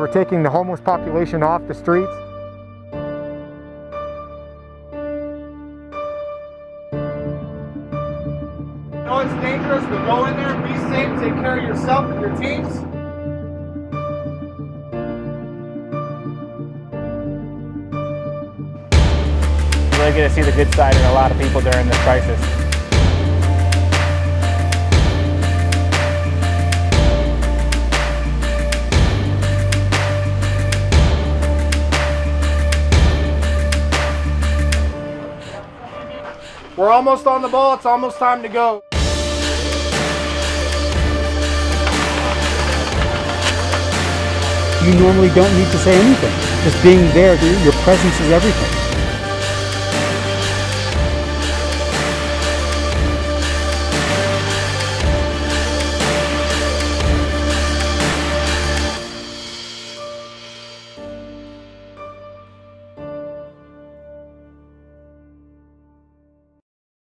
We're taking the homeless population off the streets. I know it's dangerous, but go in there, be safe, take care of yourself and your teams. You really get to see the good side in a lot of people during this crisis. We're almost on the ball, it's almost time to go. You normally don't need to say anything. Just being there, your presence is everything.